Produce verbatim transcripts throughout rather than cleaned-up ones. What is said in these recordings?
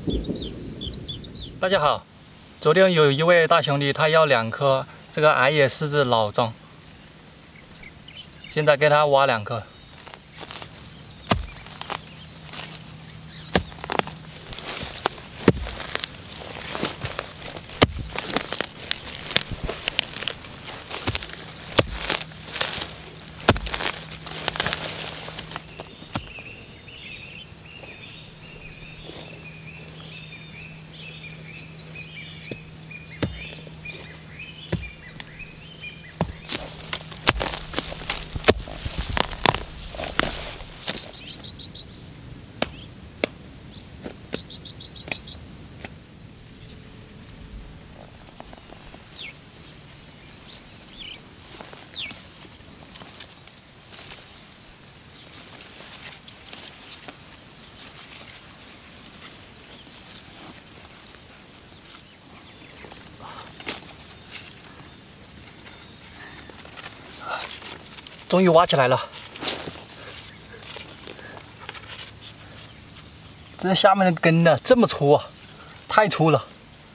大家好，昨天有一位大兄弟，他要两颗这个矮野狮子老桩，现在给他挖两颗。 终于挖起来了，这下面的根呢这么粗啊，太粗了。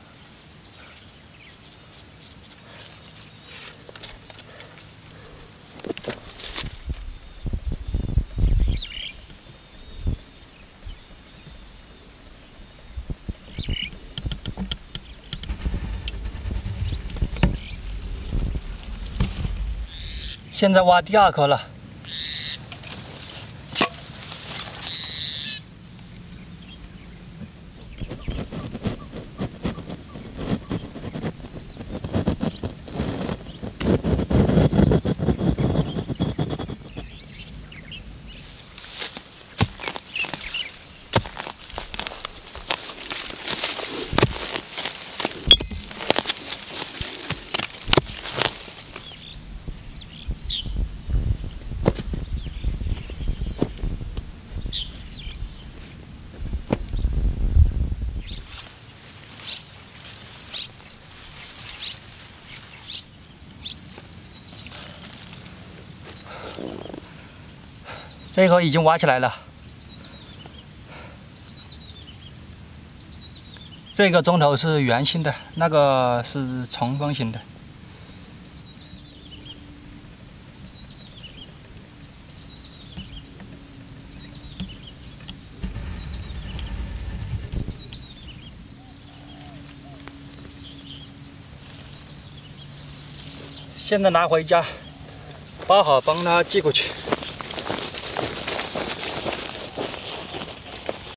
现在挖第二颗了。 这一颗已经挖起来了，这个钟头是圆形的，那个是长方形的。现在拿回家，包好，帮他寄过去。